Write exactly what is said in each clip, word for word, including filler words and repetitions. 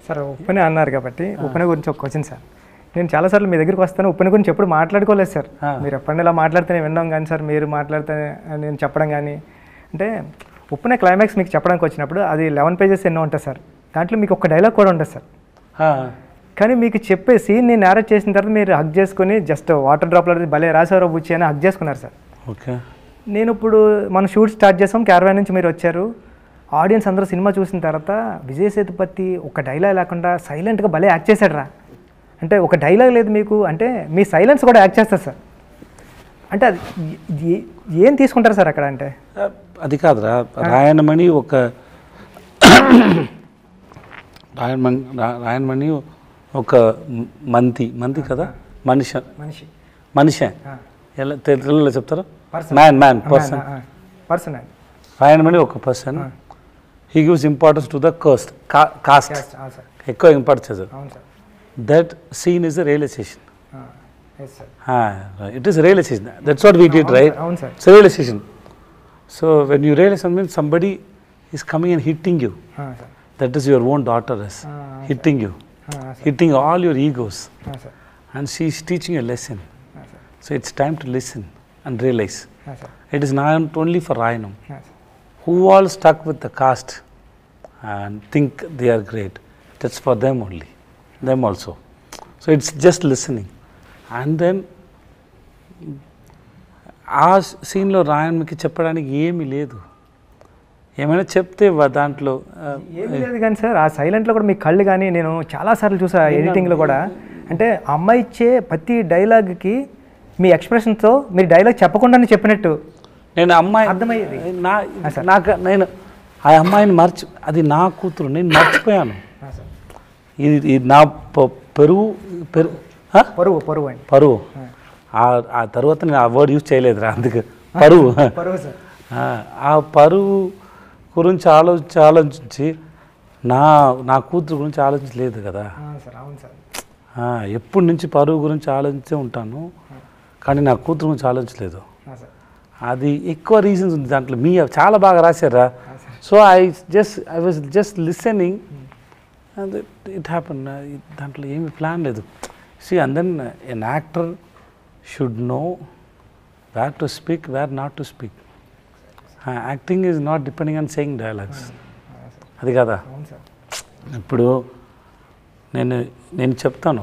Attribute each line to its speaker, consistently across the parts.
Speaker 1: Sir ఉప్పెన అన్నారు కాబట్టి ఉప్పెన గురించి ఒక క్వశ్చన్ సార్. నేను చాలాసార్లు మీ దగ్గరికి వస్తాను, ఉప్పెన గురించి ఎప్పుడు మాట్లాడుకోలేదు సార్. మీరు ఎప్పుడైనా ఇలా మాట్లాడితేనే వినడం కానీ సార్, మీరు మాట్లాడితే నేను చెప్పడం కానీ. అంటే ఉప్పెన క్లైమాక్స్ మీకు చెప్పడానికి వచ్చినప్పుడు అది లెవెన్ పేజెస్ ఎన్నో ఉంటుంది సార్. దాంట్లో మీకు ఒక డైలాగ్ కూడా ఉంటుంది సార్. కానీ మీకు చెప్పే సీన్ నేను నేరేట్ చేసిన తర్వాత మీరు హగ్ చేసుకుని జస్ట్ వాటర్ డ్రాప్లో భలే రాసారో బుచ్చి అని హగ్ చేసుకున్నారు సార్.
Speaker 2: ఓకే.
Speaker 1: నేను ఇప్పుడు మనం షూట్ స్టార్ట్ చేసాం, క్యారవాన్ నుంచి మీరు వచ్చారు. ఆడియన్స్ అందరూ సినిమా చూసిన తర్వాత విజయ్ సేతుపతి ఒక డైలాగ్ లేకుండా సైలెంట్గా భలే యాక్ట్ చేశాడు రా అంటే, ఒక డైలాగ్ లేదు మీకు అంటే మీ సైలెన్స్ కూడా యాక్ట్ చేస్తారు సార్. అంటే అది ఏం తీసుకుంటారు సార్ అక్కడ? అంటే
Speaker 2: అది కాదురా, రాయనమణి ఒక రాయనమణి రాయనమణి ఒక మంతి మంతి కదా, మనిషి
Speaker 1: మనిషి
Speaker 2: మనిషి ఎలా తెలుగులో చెప్తారు? మ్యాన్ మ్యాన్ పర్సన్
Speaker 1: పర్సన్
Speaker 2: రాయనమణి ఒక person. He gives importance to the caste caste ఎక్కువ ఇంపార్టెన్స్ చేశారు. That scene is the realisation. It is realisation. That's what we did, right? It's realisation. So when you realise something, somebody is coming and hitting you. That is your own daughter is hitting you, hitting all your egos, and she is teaching a lesson. So it's time to listen and realize. It is not only for Rayanam, who all stuck with the caste and think they are great. That's for them only, them also. So it's just listening. And then ఆ సీన్లో రాయన్కి చెప్పడానికి ఏమీ లేదు. ఏమైనా చెప్తే దాంట్లో
Speaker 1: ఏమీ లేదు. కానీ సార్ ఆ సైలెంట్లో కూడా మీ కళ్ళు కానీ నేను చాలాసార్లు చూసా ఎడిటింగ్లో కూడా. అంటే అమ్మాయి ఇచ్చే ప్రతి డైలాగ్కి మీ ఎక్స్ప్రెషన్తో మీరు డైలాగ్ చెప్పకుండానే చెప్పినట్టు
Speaker 2: నేను అమ్మాయి
Speaker 1: అర్థమయ్యేది.
Speaker 2: నా నాకు నేను ఆ అమ్మాయిని మర్చి, అది నా కూతురు, నేను మర్చిపోయాను. ఇది ఇది నా పెరుగు పెరుగు
Speaker 1: పరువు పరువు అండి
Speaker 2: పరువు. ఆ తర్వాత నేను ఆ వర్డ్ యూజ్ చేయలేదురా, అందుకు పరువు. ఆ పరువు గురించి ఆలోచించి ఆలోచించి నా నా కూతురు గురించి ఆలోచించలేదు కదా. ఎప్పటి నుంచి పరువు గురించి ఆలోచించే ఉంటాను, కానీ నా కూతురు గురించి ఆలోచించలేదు. అది ఎక్కువ రీజన్స్ ఉంది దాంట్లో. మీ చాలా బాగా రాశారా. So I just I was just listening, it happen. దాంట్లో ఏమి ప్లాన్ లేదు. See and then an actor should know where to speak, where not to speak. Uh, acting is not depending on saying dialogues. అది కదా. ఇప్పుడు నేను నేను చెప్తాను,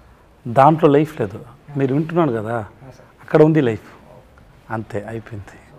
Speaker 2: దాంట్లో లైఫ్ లేదు, మీరు వింటున్నాను కదా, అక్కడ ఉంది లైఫ్, అంతే అయిపోయింది.